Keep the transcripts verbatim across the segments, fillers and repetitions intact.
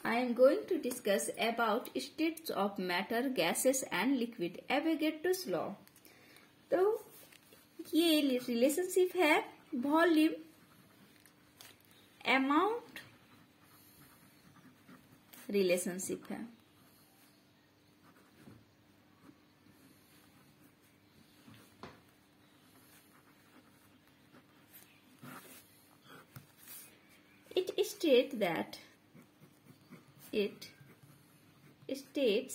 I am going to discuss about states of matter, gases and liquid, Avogadro's law. तो ये relationship है volume, amount relationship है. It states that it states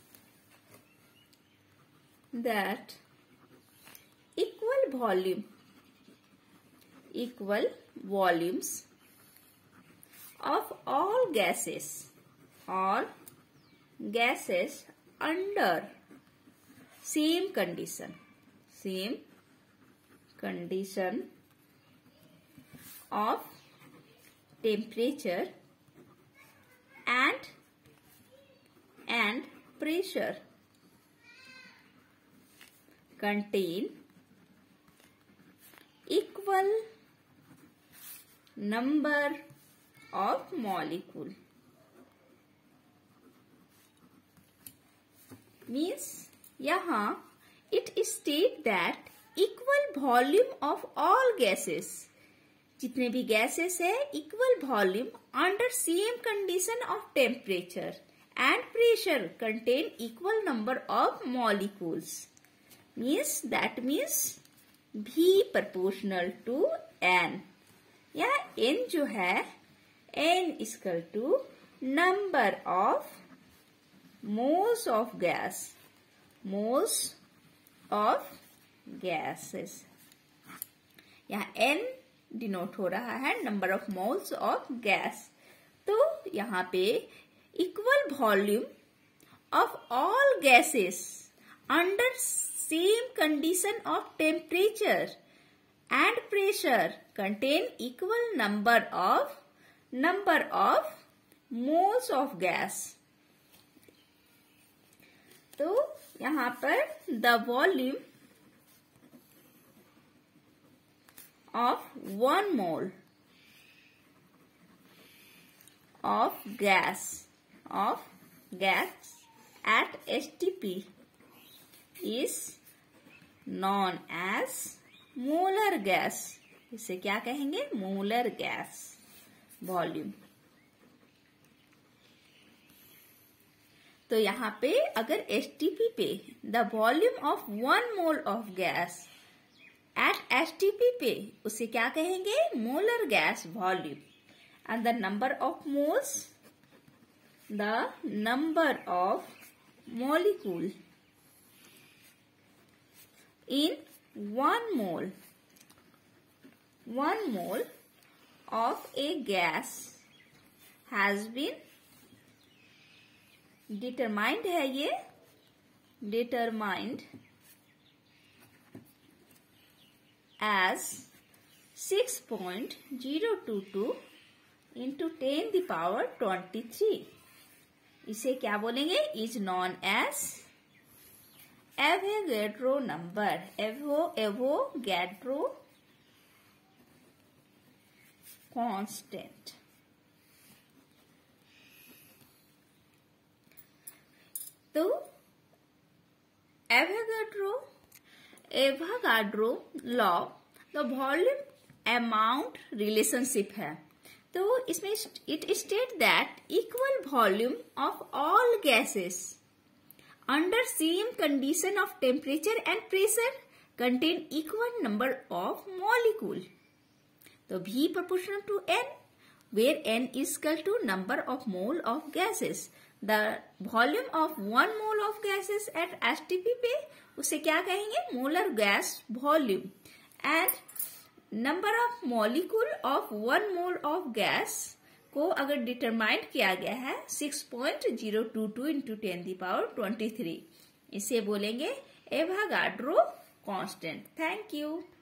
that equal volume equal volumes of all gases or gases under same condition same condition of temperature and and pressure contain equal number of molecule. Means यहाँ it state that equal volume of all gases, जितने भी gases है, equal volume under same condition of temperature and pressure contain equal number of molecules. Means that means V proportional to N. या N जो है N equal to number of moles of gas moles of gases. यहाँ N denote हो रहा है number of moles of gas. तो यहाँ पे equal volume of all gases under same condition of temperature and pressure contain equal number of number of moles of gas. तो यहाँ पर the volume of one mole of gas of gas at S T P is known as molar gas. इसे क्या कहेंगे? Molar gas volume. तो यहाँ पे अगर S T P पे the volume of one mole of gas at S T P पे उसे क्या कहेंगे? Molar gas volume. And the number of moles the number of molecule in one mole one mole of a gas has been determined है. ये determined as six point zero two two into ten the power twenty-three. इसे क्या बोलेंगे? is known as Avogadro number. Avo Avogadro constant. तो Avogadro Avogadro law the volume amount relationship है. तो इसमें it state that equal volume of all gases under same condition of temperature and pressure contain equal number of molecule. तो V proportional to N, where N is equal to number of mole of gases. The volume of one mole of gases at S T P पे उसे क्या कहेंगे? Molar gas volume. And number of molecule of one mole of gas को अगर determined किया गया है six point zero two two into ten the power twenty three. इसे बोलेंगे एवोगाड्रो कांस्टेंट. Thank you.